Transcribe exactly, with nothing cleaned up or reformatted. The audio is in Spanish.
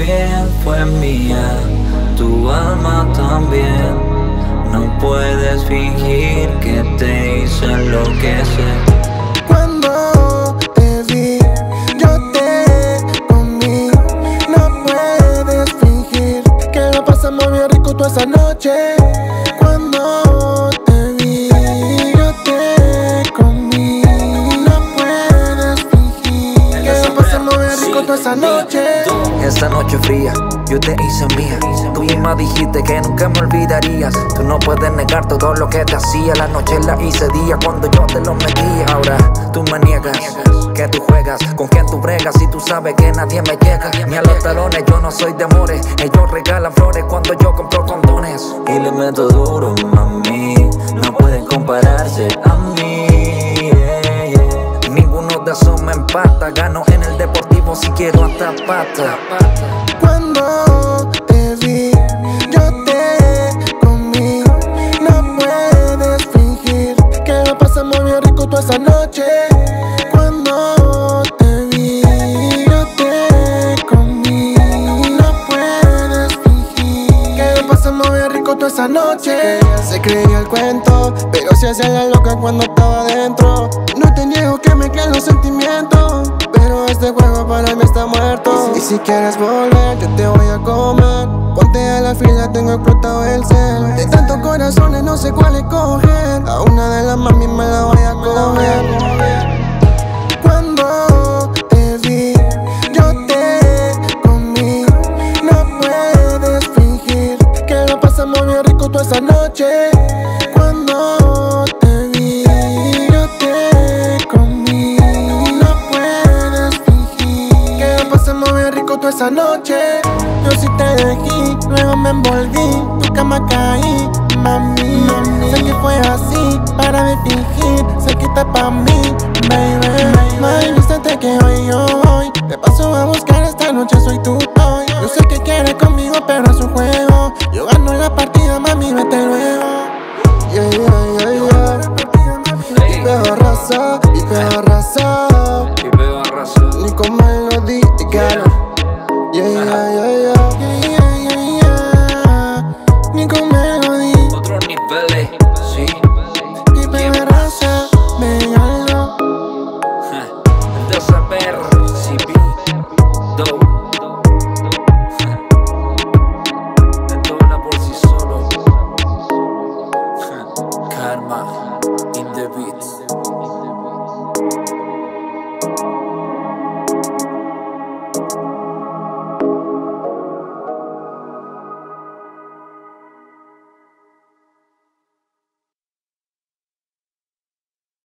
piel fue mía, tu alma también. No puedes fingir que te hizo enloquecer. Cuando te vi, yo te comí. No puedes fingir que lo pasamos bien rico toda esa noche. Cuando te vi, yo te comí. No puedes fingir que lo pasamos bien rico toda esa noche. Esa noche fría, yo te hice mía. Tú misma dijiste que nunca me olvidarías. Tú no puedes negar todo lo que te hacía. La noche la hice día cuando yo te lo metía. Ahora tú me niegas que tú juegas, con quien tú bregas, y tú sabes que nadie me llega. Ni a los talones, yo no soy de amores. Ellos regalan flores cuando yo compro condones. Y le meto duro, mami, no pueden compararse a mí, yeah, yeah. Ninguno de esos me empata. Gano en el deportivo si quiero hasta pata. Cuando te vi, yo te comí. No puedes fingir que lo pasamos bien rico toda esa noche. Cuando te vi, yo te comí. No puedes fingir que lo pasamos bien rico toda esa noche. Se creía el cuento, pero se hacía la loca cuando estaba adentro. No te niego que me crean los sentimientos, pero este juego para mí está muerto. Y si quieres volver, yo te voy a comer. Ponte a la fila, tengo explotado el cel. De tantos corazones no sé cuál escoger. A una de las mami me la voy a comer. Cuando te vi, yo te comí. No puedes fingir que lo pasamos bien rico toda esa noche. Cuando te vi, yo te comí. No puedes fingir que lo pasamos bien rico toda esa noche. Yo sí te dejé, luego me envolví, tu cama caí, mami, mami. Sé que fue así, para de fingir, se quita pa' mí, baby. Mami, vístete que hoy yo voy, te paso a buscar esta noche, soy tu toy. Yo sé que quieres conmigo, pero es un juego. Yo gano la partida, mami, vete luego. Yeah, yeah, yeah, yeah. Y pego arrasa, y pego arrasa. Y veo arrasó. Ni con melodía, y gano. Yeah, yeah, yeah, yeah. Yeah, yeah, yeah, yeah. Ni con